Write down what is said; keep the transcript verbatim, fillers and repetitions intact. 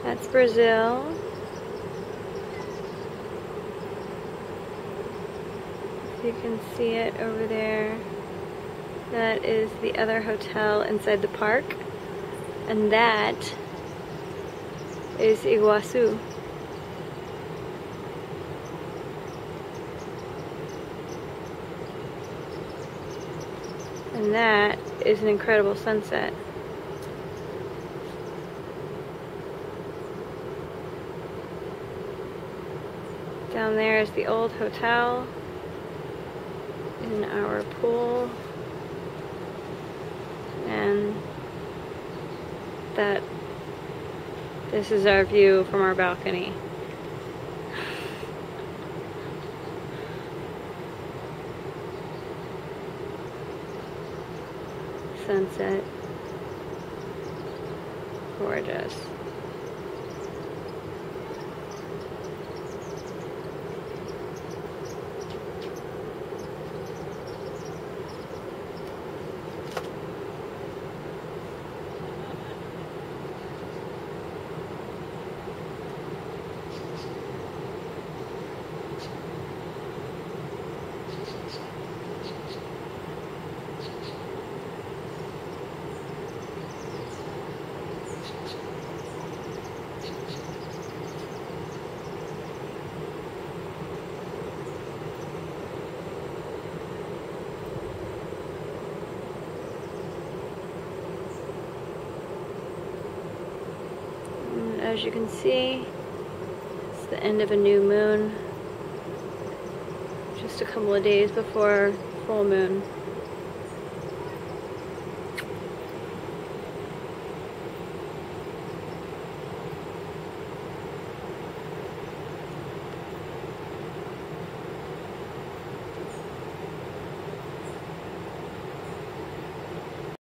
That's Brazil. You can see it over there. That is the other hotel inside the park. And that is Iguazu. And that is an incredible sunset. Down there is the old hotel in our pool, and that this is our view from our balcony. Sunset, gorgeous. As you can see, it's the end of a new moon, just a couple of days before full moon.